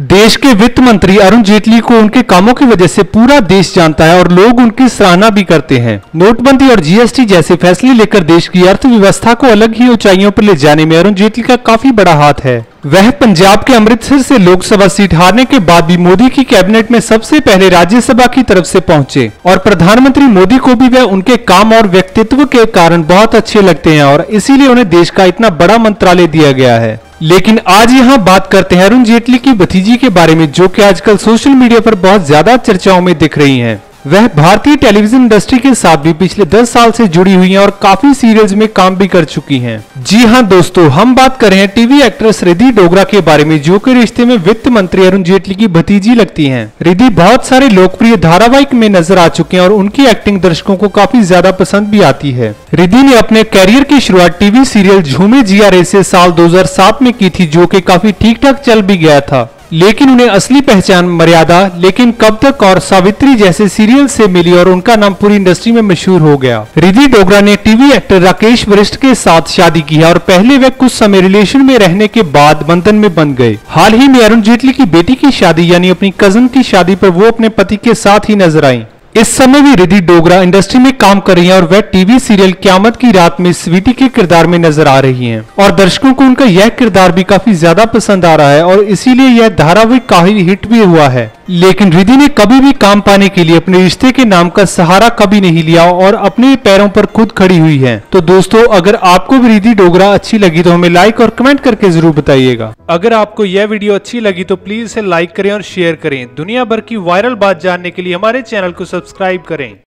देश के वित्त मंत्री अरुण जेटली को उनके कामों की वजह से पूरा देश जानता है और लोग उनकी सराहना भी करते हैं। नोटबंदी और जीएसटी जैसे फैसले लेकर देश की अर्थव्यवस्था को अलग ही ऊंचाइयों पर ले जाने में अरुण जेटली का काफी बड़ा हाथ है। वह पंजाब के अमृतसर से लोकसभा सीट हारने के बाद भी मोदी की कैबिनेट में सबसे पहले राज्यसभा की तरफ से पहुंचे और प्रधानमंत्री मोदी को भी वह उनके काम और व्यक्तित्व के कारण बहुत अच्छे लगते हैं और इसीलिए उन्हें देश का इतना बड़ा मंत्रालय दिया गया है। लेकिन आज यहाँ बात करते हैं अरुण जेटली की भतीजी के बारे में, जो कि आजकल सोशल मीडिया पर बहुत ज्यादा चर्चाओं में दिख रही हैं। वह भारतीय टेलीविजन इंडस्ट्री के साथ भी पिछले 10 साल से जुड़ी हुई हैं और काफी सीरियल्स में काम भी कर चुकी हैं। जी हाँ दोस्तों, हम बात कर रहे हैं टीवी एक्ट्रेस रिद्धि डोगरा के बारे में, जो कि रिश्ते में वित्त मंत्री अरुण जेटली की भतीजी लगती हैं। रिद्धि बहुत सारे लोकप्रिय धारावाहिक में नजर आ चुके हैं और उनकी एक्टिंग दर्शकों को काफी ज्यादा पसंद भी आती है। रिद्धि ने अपने कैरियर की शुरुआत टीवी सीरियल झूमे जिया रे से साल 2007 में की थी, जो कि काफी ठीक ठाक चल भी गया था। लेकिन उन्हें असली पहचान मर्यादा, लेकिन कब तक और सावित्री जैसे सीरियल से मिली और उनका नाम पूरी इंडस्ट्री में मशहूर हो गया। रिद्धि डोगरा ने टीवी एक्टर राकेश वरिष्ठ के साथ शादी की है और पहले वे कुछ समय रिलेशन में रहने के बाद बंधन में बंध गए। हाल ही में अरुण जेटली की बेटी की शादी यानी अपनी कजन की शादी पर वो अपने पति के साथ ही नजर आई। इस समय भी रिद्धि डोगरा इंडस्ट्री में काम कर रही हैं और वह टीवी सीरियल क़यामत की रात में स्वीटी के किरदार में नजर आ रही हैं और दर्शकों को उनका यह किरदार भी काफी ज्यादा पसंद आ रहा है और इसीलिए यह धारावाहिक काफी हिट भी हुआ है। लेकिन रिद्धि ने कभी भी काम पाने के लिए अपने रिश्ते के नाम का सहारा कभी नहीं लिया और अपने पैरों पर खुद खड़ी हुई है। तो दोस्तों, अगर आपको भी रिद्धि डोगरा अच्छी लगी तो हमें लाइक और कमेंट करके जरूर बताइएगा। अगर आपको यह वीडियो अच्छी लगी तो प्लीज इसे लाइक करें और शेयर करें। दुनिया भर की वायरल बात जानने के लिए हमारे चैनल को सब्सक्राइब करें।